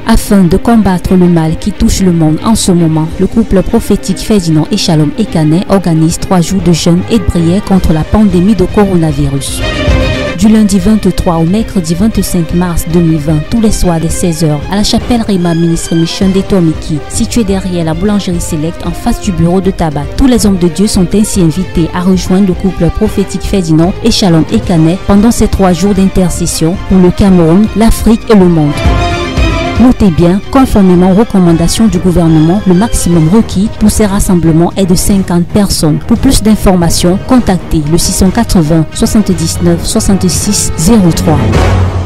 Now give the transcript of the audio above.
Afin de combattre le mal qui touche le monde en ce moment, le couple prophétique Ferdinand et Shalom Ekane organise 3 jours de jeûne et de prière contre la pandémie de coronavirus. Du lundi 23 au mercredi 25 mars 2020, tous les soirs dès 16h, à la chapelle Rima Ministre Mission d'Etomiki, située derrière la boulangerie Select en face du bureau de tabac. Tous les hommes de Dieu sont ainsi invités à rejoindre le couple prophétique Ferdinand et Shalom Ekane pendant ces 3 jours d'intercession pour le Cameroun, l'Afrique et le monde. Notez bien, conformément aux recommandations du gouvernement, le maximum requis pour ces rassemblements est de 50 personnes. Pour plus d'informations, contactez le 680 79 66 03.